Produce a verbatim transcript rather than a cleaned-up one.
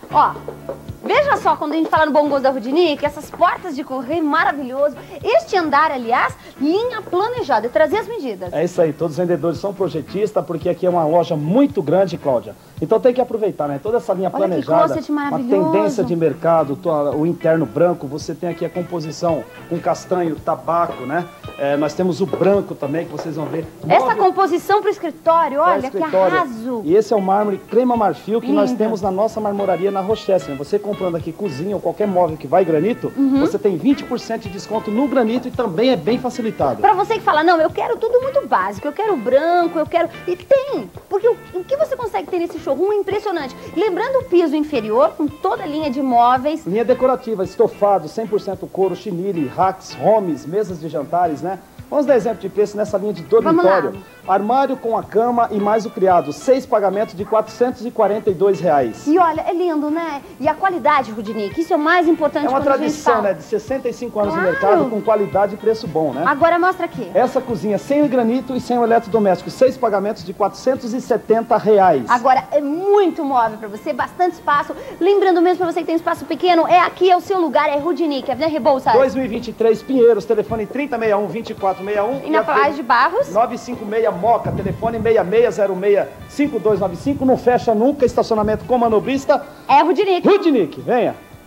Ó, veja só, quando a gente fala no bom gosto da Rudinick, essas portas de correr maravilhoso. Este andar, aliás, linha planejada, é trazer as medidas. É isso aí, todos os vendedores são projetistas, porque aqui é uma loja muito grande, Cláudia. Então tem que aproveitar, né? Toda essa linha Olha planejada, que uma tendência de mercado, o interno branco, você tem aqui a composição com castanho, tabaco, né? É, nós temos o branco também, que vocês vão ver. Essa Nove... composição para o escritório, olha, escritório. que arraso. E esse é o mármore crema marfil que Lindo. Nós temos na nossa marmoraria na Rochester. Você comprando aqui cozinha ou qualquer móvel que vai granito, uhum. você tem vinte por cento de desconto no granito e também é bem facilitado. Para você que fala, não, eu quero tudo muito básico, eu quero branco, eu quero... E tem, porque o, o que você consegue ter nesse showroom é impressionante. Lembrando o piso inferior, com toda a linha de móveis. Linha decorativa, estofado, cem por cento couro, chinile, racks, homes, mesas de jantares, né? Vamos dar exemplo de preço nessa linha de dormitório. Armário com a cama e mais o criado. Seis pagamentos de quatrocentos e quarenta e dois reais. E olha, é lindo, né? E a qualidade, Rudinick, isso é o mais importante. É uma quando tradição, a gente fala. né? De sessenta e cinco anos claro. no mercado, com qualidade e preço bom, né? Agora mostra aqui. Essa cozinha sem o granito e sem o eletrodoméstico. Seis pagamentos de quatrocentos e setenta reais. Agora, é muito móvel pra você, bastante espaço. Lembrando mesmo pra você que tem espaço pequeno, é aqui, é o seu lugar, é Rudinick, Avenida Rebouças. dois mil e vinte e três, Pinheiros, telefone trinta sessenta e um, vinte e quatro sessenta e um. E, e na Laje de Barros? novecentos e cinquenta e seis Moca, telefone seis seis zero seis, cinco dois nove cinco. Não fecha nunca, estacionamento com manobrista. É Rudinick. Rudinick, venha.